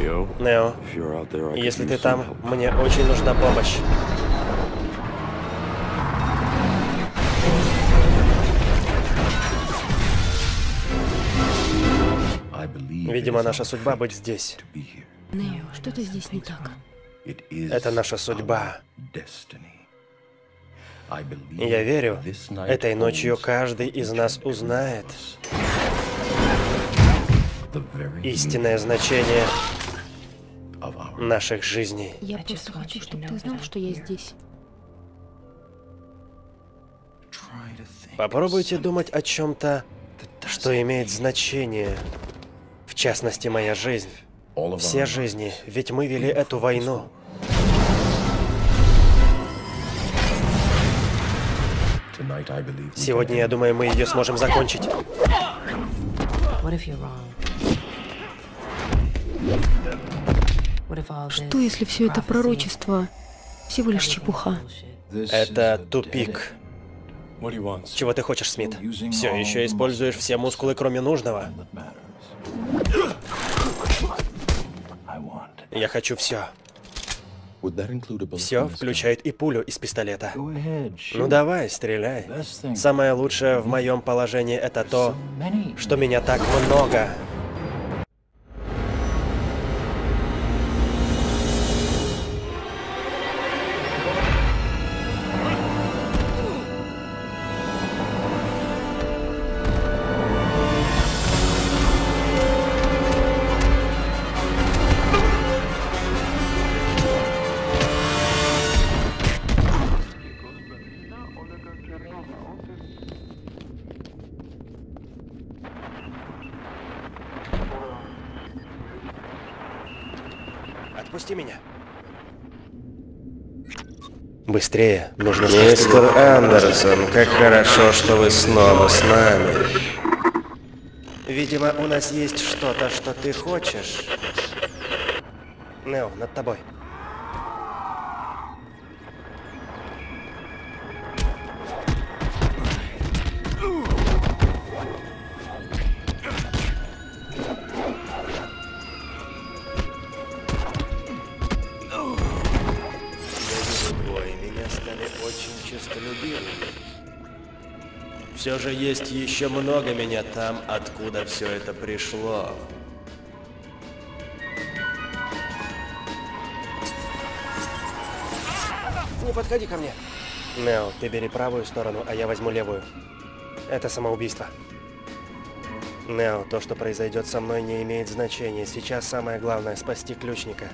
Нео, если ты там, мне очень нужна помощь. Видимо, наша судьба быть здесь. Нео, что-то здесь не так. Это наша судьба. Я верю, этой ночью каждый из нас узнает истинное значение наших жизней. Я просто хочу, чтобы ты знал, что я здесь. Попробуйте думать о чем-то, что имеет значение. В частности, моя жизнь. Все жизни, ведь мы вели эту войну. Сегодня, я думаю, мы ее сможем закончить. Что, если все это пророчество всего лишь чепуха? Это тупик. Чего ты хочешь, Смит? Все еще используешь все мускулы, кроме нужного. Я хочу все. Все включает и пулю из пистолета. Ну давай, стреляй. Самое лучшее в моем положении это то, что меня так много. Отпусти меня. Быстрее, нужно... Мистер Андерсон, как хорошо, что вы снова с нами. Видимо, у нас есть что-то, что ты хочешь. Нео, над тобой. Все же есть еще много меня там, откуда все это пришло. Не подходи ко мне. Нео, ты бери правую сторону, а я возьму левую. Это самоубийство. Нео, то, что произойдет со мной, не имеет значения. Сейчас самое главное — спасти ключника.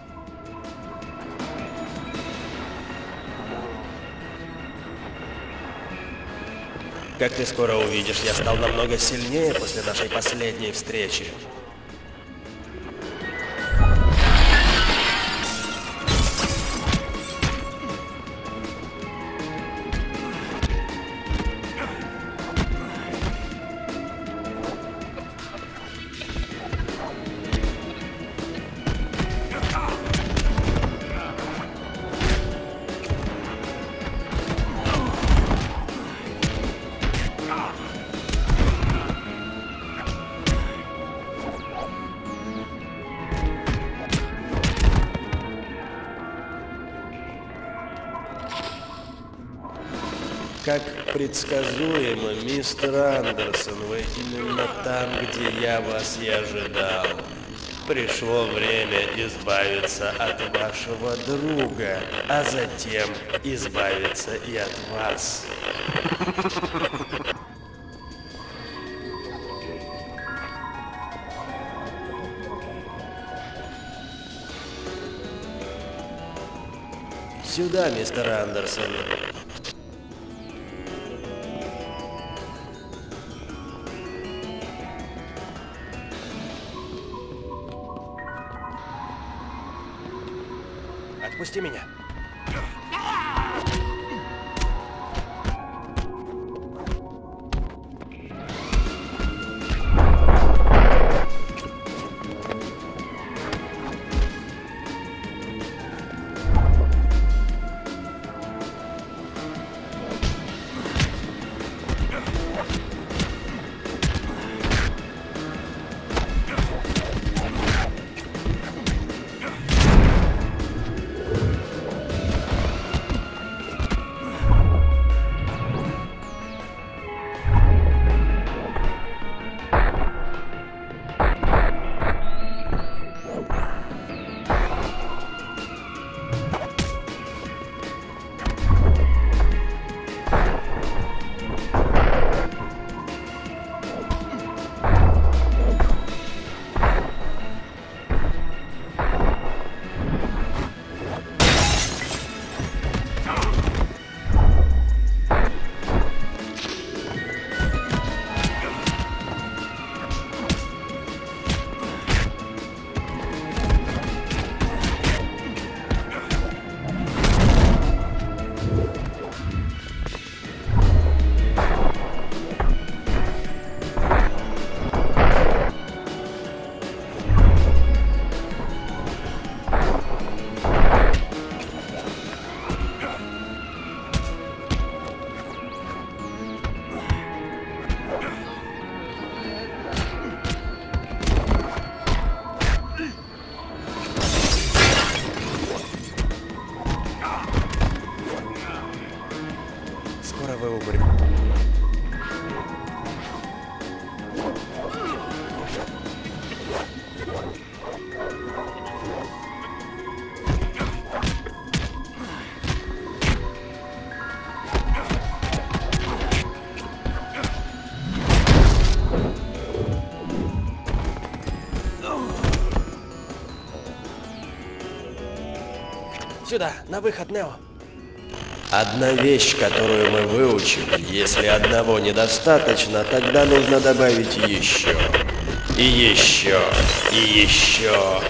Как ты скоро увидишь, я стал намного сильнее после нашей последней встречи. Как предсказуемо, мистер Андерсон, вы именно там, где я вас и ожидал. Пришло время избавиться от вашего друга, а затем избавиться и от вас. Сюда, мистер Андерсон. Отпусти меня. Сюда, на выход, Нео. Одна вещь, которую мы выучили, если одного недостаточно, тогда нужно добавить еще. И еще. И еще.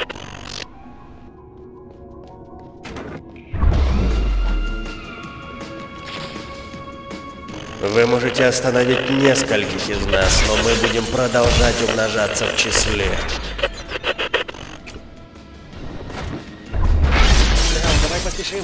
Вы можете остановить нескольких из нас, но мы будем продолжать умножаться в числе. Нео, давай поспешим.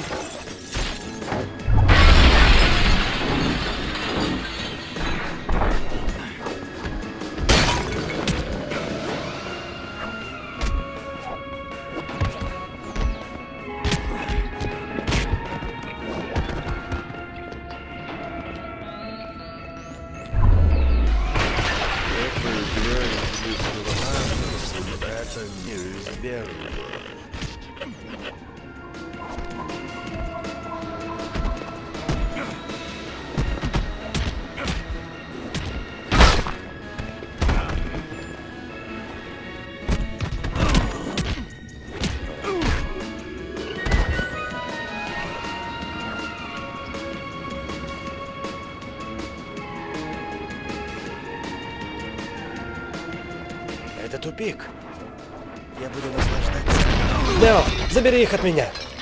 Это неизбежно. Это тупик. Я буду наслаждаться. Нео, забери их от меня.